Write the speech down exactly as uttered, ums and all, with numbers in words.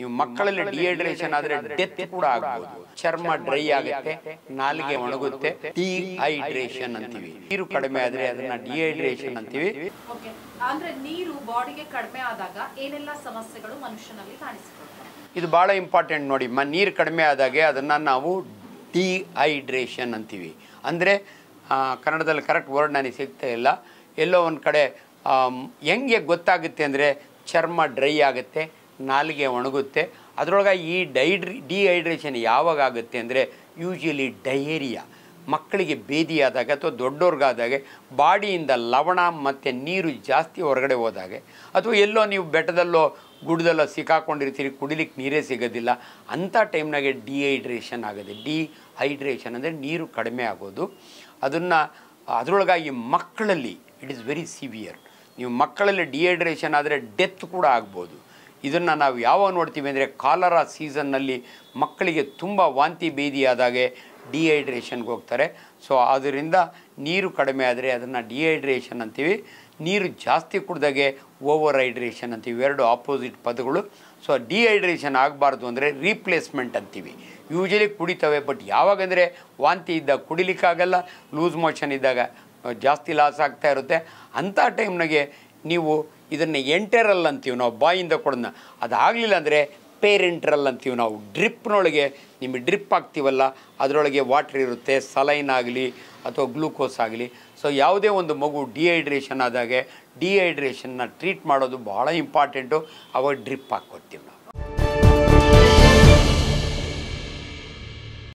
ನೀವು ಮಕ್ಕಳಲ್ಲಿ ಡಿಹೈಡ್ರೇಷನ್ ಆದರೆ ಡೆತ್ ಕೂಡ ಆಗಬಹುದು. ಚರ್ಮ ಡ್ರೈ ಆಗುತ್ತೆ, ನಾಲಿಗೆ ಒಣಗುತ್ತೆ, ಡಿಹೈಡ್ರೇಷನ್ ಅಂತೀವಿ. ನೀರು ಕಡಿಮೆ ಆದರೆ ಅದನ್ನ ಡಿಹೈಡ್ರೇಷನ್ ಅಂತೀವಿ. ಓಕೆ, ಅಂದ್ರೆ ನೀರು ಬಾಡಿಗೆ ಕಡಿಮೆ ಆದಾಗ ಏನೆಲ್ಲ ಸಮಸ್ಯೆಗಳು ಮನುಷ್ಯನಲ್ಲಿ ಕಾಣಿಸಿಕೊಳ್ತವೆ? ಇದು ಬಹಳ ಇಂಪಾರ್ಟೆಂಟ್ ನೋಡಿ. ಮ ನೀರು ಕಡಿಮೆ ಆದಾಗೆ ಅದನ್ನು ನಾವು ಡಿಹೈಡ್ರೇಷನ್ ಅಂತೀವಿ. ಅಂದರೆ ಕನ್ನಡದಲ್ಲಿ ಕರೆಕ್ಟ್ ವರ್ಡ್ ನನಗೆ ಸಿಗ್ತಾ ಇಲ್ಲ. ಎಲ್ಲೋ ಒಂದು ಕಡೆ ಹೆಂಗೆ ಗೊತ್ತಾಗುತ್ತೆ ಅಂದರೆ ಚರ್ಮ ಡ್ರೈ ಆಗುತ್ತೆ, ನಾಲಿಗೆ ಒಣಗುತ್ತೆ. ಅದರೊಳಗೆ ಈ ಡೈಡ್ರಿ ಡಿಹೈಡ್ರೇಷನ್ ಯಾವಾಗ ಆಗುತ್ತೆ ಅಂದರೆ ಯೂಶ್ವಲಿ ಡಯೇರಿಯಾ, ಮಕ್ಕಳಿಗೆ ಬೇದಿ ಆದಾಗ ಅಥವಾ ದೊಡ್ಡವ್ರಿಗಾದಾಗೆ ಬಾಡಿಯಿಂದ ಲವಣ ಮತ್ತು ನೀರು ಜಾಸ್ತಿ ಹೊರಗಡೆ ಹೋದಾಗೆ, ಅಥವಾ ಎಲ್ಲೋ ನೀವು ಬೆಟ್ಟದಲ್ಲೋ ಗುಡ್ದಲ್ಲೋ ಸಿಕ್ಕಾಕೊಂಡಿರ್ತೀರಿ, ಕುಡಿಲಿಕ್ಕೆ ನೀರೇ ಸಿಗೋದಿಲ್ಲ, ಅಂಥ ಟೈಮ್ನಾಗೆ ಡಿಹೈಡ್ರೇಷನ್ ಆಗೋದು. ಡಿಹೈಡ್ರೇಷನ್ ಅಂದರೆ ನೀರು ಕಡಿಮೆ ಆಗೋದು. ಅದನ್ನು ಅದರೊಳಗಾಗಿ ಮಕ್ಕಳಲ್ಲಿ ಇಟ್ ಈಸ್ ವೆರಿ ಸಿವಿಯರ್. ನೀವು ಮಕ್ಕಳಲ್ಲಿ ಡಿಹೈಡ್ರೇಷನ್ ಆದರೆ ಡೆತ್ ಕೂಡ ಆಗ್ಬೋದು. ಇದನ್ನು ನಾವು ಯಾವಾಗ ನೋಡ್ತೀವಿ ಅಂದರೆ ಕಾಲರಾ ಸೀಸನ್ನಲ್ಲಿ ಮಕ್ಕಳಿಗೆ ತುಂಬ ವಾಂತಿ ಬೇದಿ ಆದಾಗೆ ಡಿಹೈಡ್ರೇಷನ್ಗೆ ಹೋಗ್ತಾರೆ. ಸೊ ಅದರಿಂದ ನೀರು ಕಡಿಮೆ ಆದರೆ ಅದನ್ನು ಡಿಹೈಡ್ರೇಷನ್ ಅಂತೀವಿ. ನೀರು ಜಾಸ್ತಿ ಕುಡಿದಾಗೆ ಓವರ್ ಹೈಡ್ರೇಷನ್ ಅಂತೀವಿ. ಎರಡು ಆಪೋಸಿಟ್ ಪದಗಳು. ಸೊ ಡಿಹೈಡ್ರೇಷನ್ ಆಗಬಾರ್ದು ಅಂದರೆ ರೀಪ್ಲೇಸ್ಮೆಂಟ್ ಅಂತೀವಿ. ಯೂಶಲಿ ಕುಡಿತವೆ, ಬಟ್ ಯಾವಾಗಂದರೆ ವಾಂತಿ ಇದ್ದಾಗ ಕುಡಿಲಿಕ್ಕಾಗಲ್ಲ, ಲೂಸ್ ಮೋಷನ್ ಇದ್ದಾಗ ಜಾಸ್ತಿ ಲಾಸ್ ಆಗ್ತಾ ಇರುತ್ತೆ. ಅಂಥ ಟೈಮ್ನಾಗೆ ನೀವು ಇದನ್ನು ಎಂಟೆರಲ್ ಅಂತೀವಿ ನಾವು, ಬಾಯಿಂದ ಕೊಡೋದನ್ನ. ಅದಾಗಲಿಲ್ಲ ಅಂದರೆ ಪೇರೆಂಟ್ರಲ್ ಅಂತೀವಿ ನಾವು. ಡ್ರಿಪ್ನೊಳಗೆ ನಿಮಗೆ ಡ್ರಿಪ್ ಆಗ್ತೀವಲ್ಲ, ಅದರೊಳಗೆ ವಾಟ್ರ್ ಇರುತ್ತೆ, ಸಲೈನ್ ಆಗಲಿ ಅಥವಾ ಗ್ಲೂಕೋಸ್ ಆಗಲಿ. ಸೊ ಯಾವುದೇ ಒಂದು ಮಗು ಡಿಹೈಡ್ರೇಷನ್ ಆದಾಗೆ ಡಿಹೈಡ್ರೇಷನ್ನ ಟ್ರೀಟ್ ಮಾಡೋದು ಭಾಳ ಇಂಪಾರ್ಟೆಂಟು. ಅವಾಗ ಡ್ರಿಪ್ ಹಾಕ್ಕೊಡ್ತೀವಿ ನಾವು.